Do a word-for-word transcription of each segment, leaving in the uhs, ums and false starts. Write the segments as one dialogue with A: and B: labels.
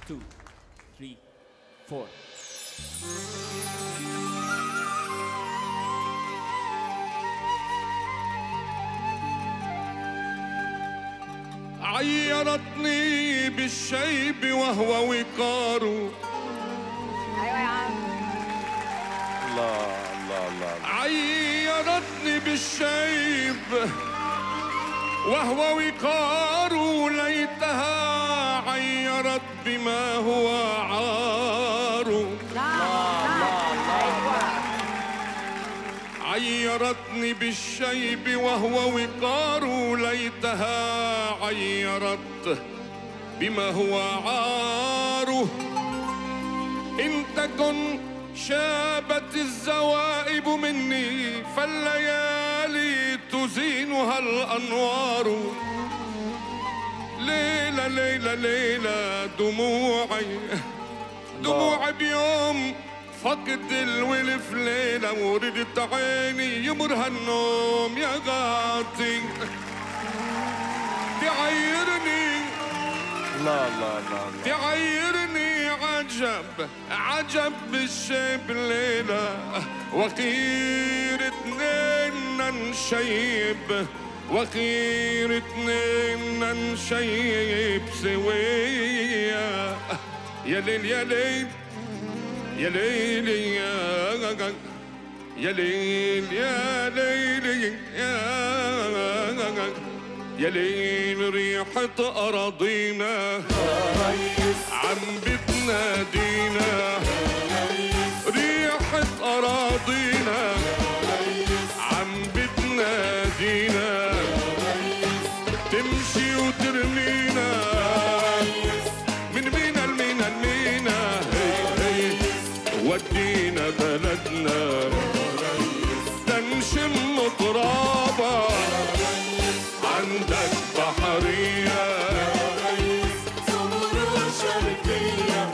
A: two, three, four.
B: عيرتني بالشيب وهو وقار.
C: ايوه يا عم.
D: الله الله الله.
B: عيرتني بالشيب وهو وقار، ليتها عيرت بما هو عار. عيرتني بالشيب وهو وقار، ليتها عيرت بما هو عار. إن تكن شابت الزوائب مني، فالليالي تزينها الأنوار. ليلة ليلة ليلة دموعي دموعي بيوم فقد الولف ليلة، وردت عيني يمرها النوم يا غاطي. تعيرني
D: لا لا لا
B: تعيرني عجب عجب بالشيب ليلة، وخير اتنين نشيب وخير اتنين نشيب سوية. يا ليل يا ليل يا ليل يا يا ليل يا ليل يا يا ليل. ريحة أراضينا عم بتنادينا، ريحة أراضينا عم بتنادينا، تمشي وترمينا من مينا لمينا لمينا. ودينا بلدنا تنشم ترابا، عندك بحرية
E: سمر شرقية،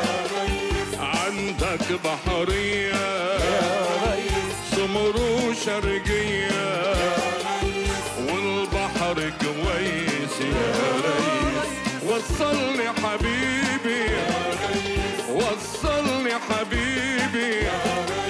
B: عندك بحرية سمر شرقية، والبحر كويس يا ريس. وصلني حبيبي وصلني حبيبي